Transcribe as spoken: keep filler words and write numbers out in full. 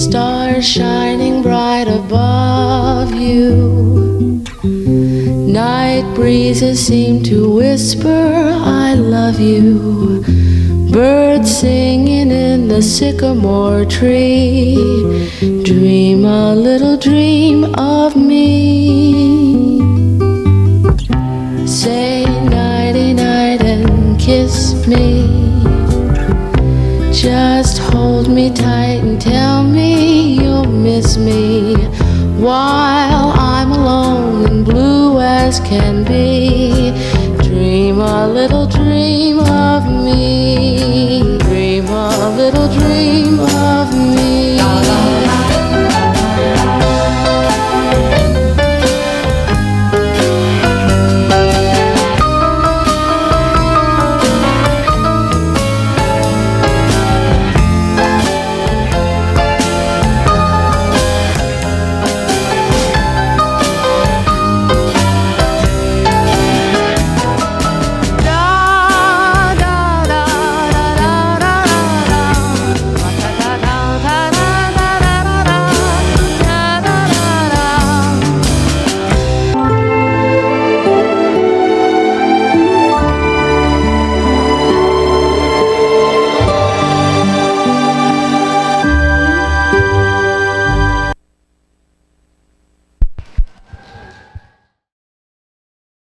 stars shining bright above you. Night breezes seem to whisper, I love you. Birds singing in the sycamore tree. Dream a little dream of me. Say nighty-night and kiss me. Just hold me tight and tell me you'll miss me while I'm alone and blue as can be. Dream a little dream of me.